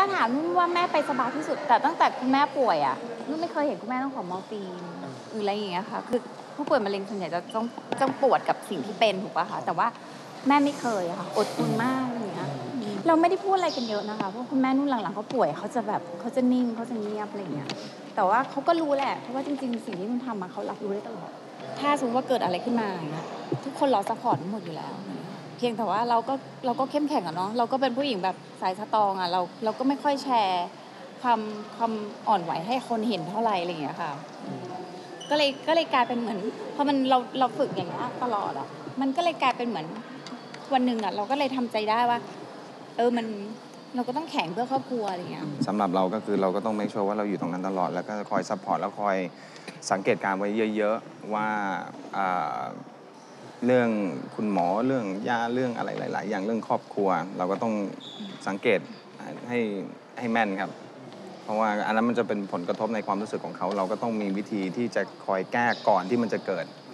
ถามนุ่นว่าแม่ไปสบายที่สุดแต่ตั้งแต่คุณแม่ป่วยอ่ะนุ่นไม่เคยเห็นคุณแม่ต้องขอมอร์ฟีนหรืออะไรอย่างเงี้ยค่ะคือผู้ป่วยมะเร็งส่วนใหญ่จะต้องปวดกับสิ่งที่เป็นถูกป่ะคะแต่ว่าแม่ไม่เคยอะค่ะอดทนมากอย่างเงี้ยเราไม่ได้พูดอะไรกันเยอะนะคะเพราะคุณแม่นุ่นหลังๆเขาป่วยเขาจะนิ่งเขาจะเงียบอะไรอย่างเงี้ยแต่ว่าเขาก็รู้แหละเพราะว่าจริงๆสิ่งที่นุ่นทำมาเขารับรู้ได้ตลอดถ้าสมมติว่าเกิดอะไรขึ้นมาอย่างเงี้ยทุกคนรอซัพพอร์ตหมดอยู่แล้วเพียงแต่ว่าเราก็เข้มแข็งอะเนาะเราก็เป็นผู้หญิงแบบสายสตรองอะเราก็ไม่ค่อยแชร์ความอ่อนไหวให้คนเห็นเท่าไหร่อะไรอย่างเงี้ยค่ะก็เลยกลายเป็นเหมือนพอมันเราฝึกอย่างนี้ตลอดอะมันก็เลยกลายเป็นเหมือนวันหนึ่งอะเราก็เลยทำใจได้ว่ามันเราก็ต้องแข็งเพื่อครอบครัวอะไรอย่างเงี้ยสำหรับเราก็คือเราก็ต้องmake sureว่าเราอยู่ตรงนั้นตลอดแล้วก็คอยซัพพอร์ตแล้วคอยสังเกตการไว้เยอะๆว่าเรื่องคุณหมอเรื่องยาเรื่องอะไรหลายๆอย่างเรื่องครอบครัวเราก็ต้องสังเกตให้แม่นครับเพราะว่าอันนั้นมันจะเป็นผลกระทบในความรู้สึกของเขาเราก็ต้องมีวิธีที่จะคอยแก้ก่อนที่มันจะเกิด